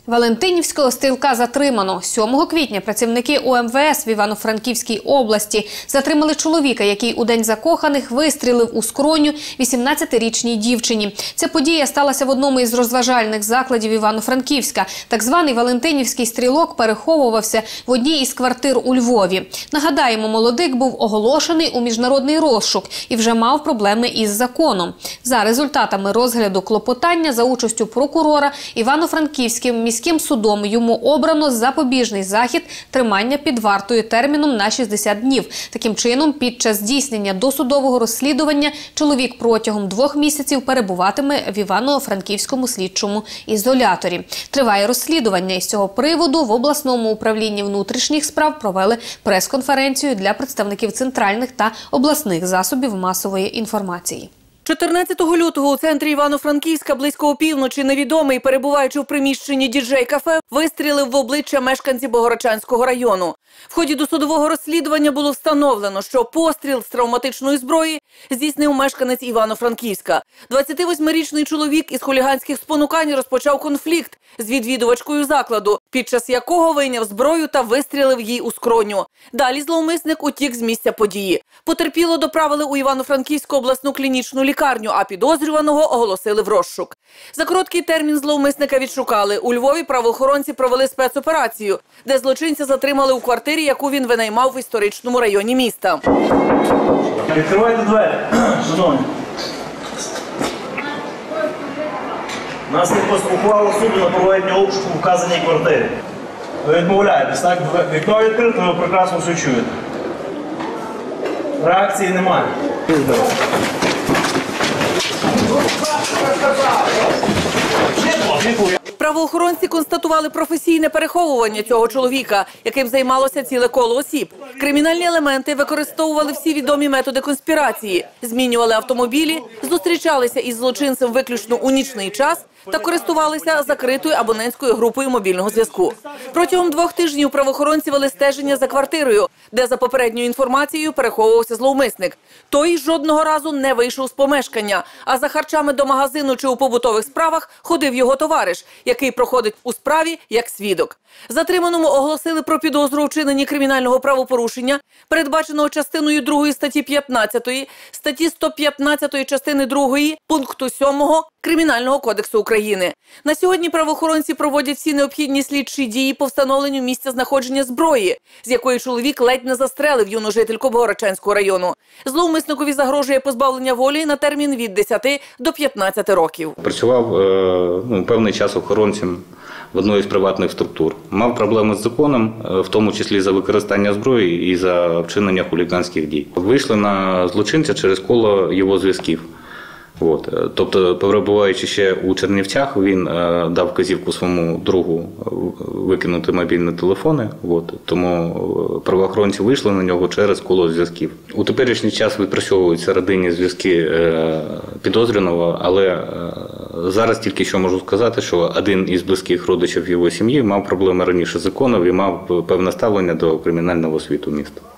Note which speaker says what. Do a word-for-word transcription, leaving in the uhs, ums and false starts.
Speaker 1: Валентинівського стрілка затримано. сьомого квітня працівники У Ем Ве Ес в Івано-Франківській області затримали чоловіка, який у День закоханих вистрілив у скроню вісімнадцятирічній дівчині. Ця подія сталася в одному із розважальних закладів Івано-Франківська. Так званий Валентинівський стрілок переховувався в одній із квартир у Львові. Нагадаємо, молодик був оголошений у міжнародний розшук і вже мав проблеми із законом. За результатами розгляду клопотання за участю прокурора Івано-Франківським міським судом йому обрано запобіжний захід тримання під вартою терміном на шістдесят днів. Таким чином, під час здійснення досудового розслідування чоловік протягом двох місяців перебуватиме в Івано-Франківському слідчому ізоляторі. Триває розслідування. Із цього приводу в обласному управлінні внутрішніх справ провели прес-конференцію для представників центральних та обласних засобів масової інформації.
Speaker 2: чотирнадцятого лютого у центрі Івано-Франківська близько опівночі невідомий, перебуваючи в приміщенні діджей-кафе, вистрілив в обличчя мешканці Богородчанського району. В ході досудового розслідування було встановлено, що постріл з травматичної зброї здійснив мешканець Івано-Франківська. двадцятивосьмирічний чоловік із хуліганських спонукань розпочав конфлікт з відвідувачкою закладу, під час якого вийняв зброю та вистрілив їй у скроню. Далі зловмисник утік з місця події. Потерпіло доправили у Івано-Франківську обласну клінічну лікарню, а підозрюваного оголосили в розшук. За короткий термін зловмисника відшукали. У Львові правоохоронці провели спецоперацію, де злочинця затримали у квартирі, яку він винаймав в історичному районі міста.
Speaker 3: Відкривайте двері, шановні. Нас не ухвала суду на проведення обшуку в вказаній квартирі. Ви відмовляєтесь, так? Вікно відкрите, ви прекрасно все чуєте. Реакції немає.
Speaker 2: Правоохоронці констатували професійне переховування цього чоловіка, яким займалося ціле коло осіб. Кримінальні елементи використовували всі відомі методи конспірації, змінювали автомобілі, зустрічалися із злочинцем виключно у нічний час та користувалися закритою абонентською групою мобільного зв'язку. Протягом двох тижнів правоохоронці вели стеження за квартирою, де за попередньою інформацією переховувався зловмисник. Той жодного разу не вийшов з помешкання, а за харчами до магазину чи у побутових справах ходив його товариш, який проходить у справі як свідок. Затриманому оголосили про підозру у вчиненні кримінального правопорушення, передбаченого частиною другої статті п'ятнадцятої, статті сто п'ятнадцятої частини другої, пункту сьомого Кримінального кодексу України. На сьогодні правоохоронці проводять всі необхідні слідчі дії по встановленню місця знаходження зброї, з якої чоловік ледь не застрелив юну жительку Богородчанського району. Зловмисникові загрожує позбавлення волі на термін від десяти до п'ятнадцяти років.
Speaker 4: Працював ну, певний час охоронцем в одній з приватних структур. Мав проблеми з законом, в тому числі за використання зброї і за вчинення хуліганських дій. Вийшли на злочинця через коло його зв'язків. От. Тобто, перебуваючи ще у Чернівцях, він е, дав вказівку своєму другу викинути мобільні телефони. От. Тому правоохоронці вийшли на нього через коло зв'язків. У теперішній час відпрацьовуються родинні зв'язки е, підозрюваного, але е, зараз тільки що можу сказати, що один із близьких родичів його сім'ї мав проблеми раніше з законом і мав певне ставлення до кримінального світу міста.